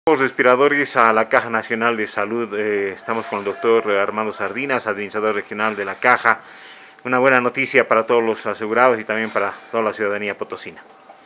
Los respiradores a la Caja Nacional de Salud. Estamos con el doctor Armando Sardinas, administrador regional de la Caja. Una buena noticia para todos los asegurados y también para toda la ciudadanía potosina.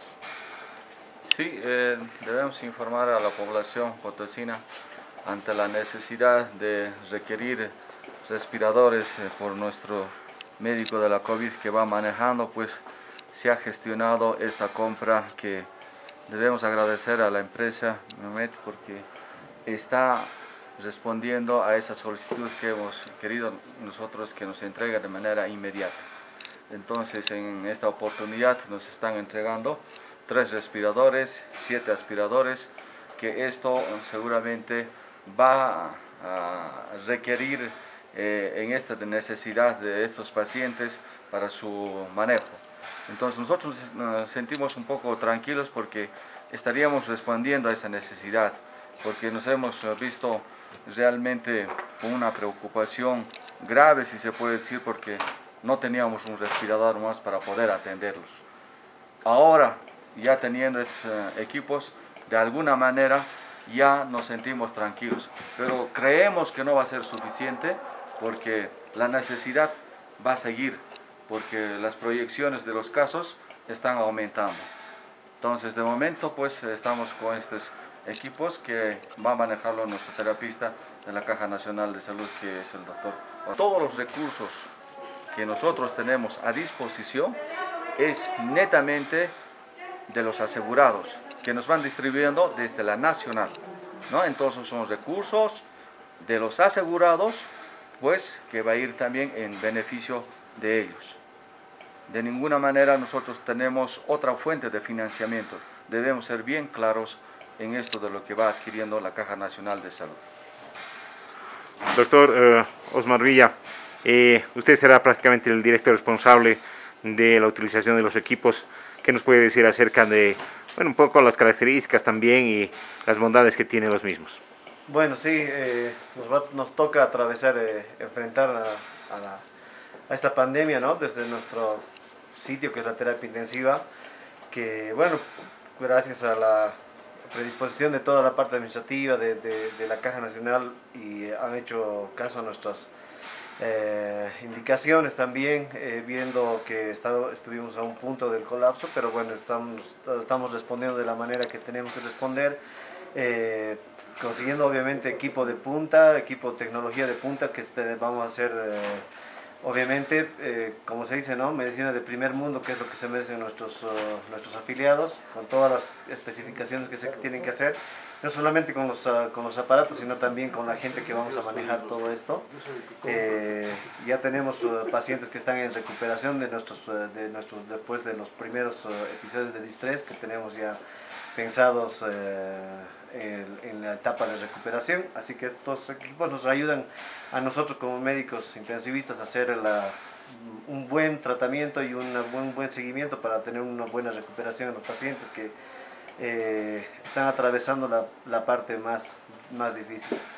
Sí, debemos informar a la población potosina ante la necesidad de requerir respiradores por nuestro médico de la COVID que va manejando, pues se ha gestionado esta compra que debemos agradecer a la empresa Mehmet porque está respondiendo a esa solicitud que hemos querido nosotros que nos entregue de manera inmediata. Entonces en esta oportunidad nos están entregando 3 respiradores, 7 aspiradores, que esto seguramente va a requerir en esta necesidad de estos pacientes para su manejo. Entonces nosotros nos sentimos un poco tranquilos porque estaríamos respondiendo a esa necesidad, porque nos hemos visto realmente con una preocupación grave, si se puede decir, porque no teníamos un respirador más para poder atenderlos. Ahora, ya teniendo estos equipos, de alguna manera ya nos sentimos tranquilos, pero creemos que no va a ser suficiente porque la necesidad va a seguir, porque las proyecciones de los casos están aumentando. Entonces, de momento, pues estamos con estos equipos que va a manejarlo nuestro terapista de la Caja Nacional de Salud, que es el doctor. Todos los recursos que nosotros tenemos a disposición es netamente de los asegurados, que nos van distribuyendo desde la nacional, ¿no? Entonces son recursos de los asegurados, pues que va a ir también en beneficio de ellos. De ninguna manera nosotros tenemos otra fuente de financiamiento. Debemos ser bien claros en esto de lo que va adquiriendo la Caja Nacional de Salud. Doctor Osmar Villa, usted será prácticamente el director responsable de la utilización de los equipos. ¿Qué nos puede decir acerca de, bueno, un poco las características también y las bondades que tienen los mismos? Bueno, sí, nos toca atravesar, enfrentar a esta pandemia, ¿no? Desde nuestro sitio, que es la terapia intensiva, que, bueno, gracias a la predisposición de toda la parte administrativa de la Caja Nacional, y han hecho caso a nuestras indicaciones también, viendo que estuvimos a un punto del colapso, pero bueno, estamos respondiendo de la manera que tenemos que responder, consiguiendo obviamente equipo de punta, equipo de tecnología de punta, que vamos a hacer obviamente, como se dice, ¿no? Medicina de primer mundo, que es lo que se merecen nuestros afiliados, con todas las especificaciones que se tienen que hacer, no solamente con los aparatos, sino también con la gente que vamos a manejar todo esto. Ya tenemos pacientes que están en recuperación después de los primeros episodios de distrés que tenemos ya pensados en la etapa de recuperación, así que estos equipos nos ayudan a nosotros como médicos intensivistas a hacer un buen tratamiento y un buen seguimiento para tener una buena recuperación en los pacientes que están atravesando la parte más difícil.